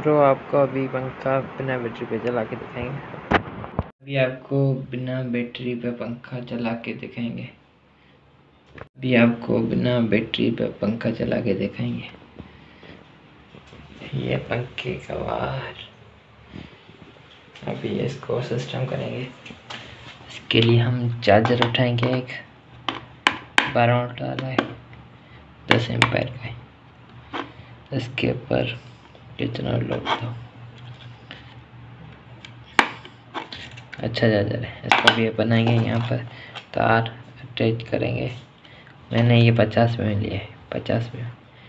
Bro आपको अभी पंखा बिना बैटरी पे चला के दिखाएंगे। अभी आपको बिना बैटरी पे पंखा चला के दिखाएंगे। ये पंखे का वायर। अभी इसको सिस्टम करेंगे। इसके लिए हम चार्जर उठाएंगे, एक 12 वोल्ट वाला है, 10 एम्पायर का है। इसके ऊपर कितना लोड दो, अच्छा चार्जर है। इसको भी बनाएंगे, यहाँ पर तार अटैच करेंगे। मैंने ये 50 में लिया है, 50 में।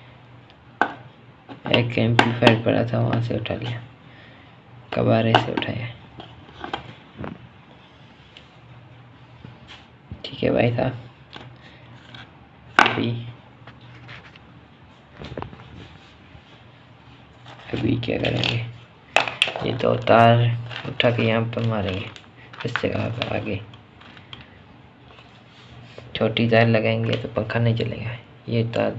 एक एम्पलीफायर पड़ा था, वहाँ से उठा लिया, कबारे से उठाया। ठीक है भाई साहब। अभी क्या करेंगे, ये 2 तार उठा के यहाँ पर मारेंगे, इससे आगे छोटी तार लगाएंगे तो पंखा नहीं चलेगा। ये तार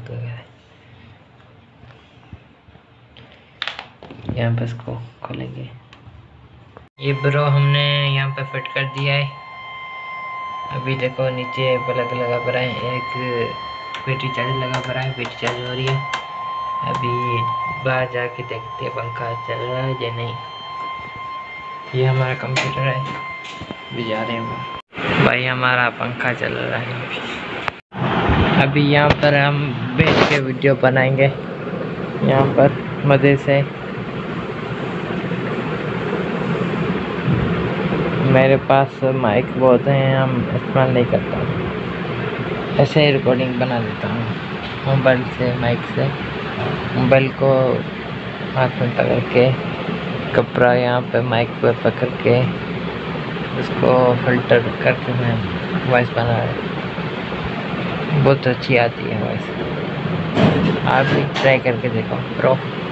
यहाँ पर इसको खोलेंगे। ये ब्रो हमने यहाँ पे फिट कर दिया है। अभी देखो नीचे प्लग लगा पड़ा है, एक बैटरी चार्ज लगा पड़ा है, बैटरी चार्ज हो रही है। अभी बाहर जाके देखते हैं पंखा चल रहा है या नहीं। ये हमारा कंप्यूटर है, अभी जा रहे हैं भाई, हमारा पंखा चल रहा है। अभी यहाँ पर हम बैठ के वीडियो बनाएंगे, यहाँ पर मज़े से। मेरे पास माइक बहुत हैं, हम इस्तेमाल नहीं करता, ऐसे ही रिकॉर्डिंग बना देता हूँ मोबाइल से, माइक से। मोबाइल को हाथ में पकड़ के, कपड़ा यहाँ पे माइक पर पकड़ के, उसको फिल्टर करके मैं वॉइस बना रहा हूँ। बहुत अच्छी आती है वॉइस। आप भी ट्राई करके देखो ब्रो।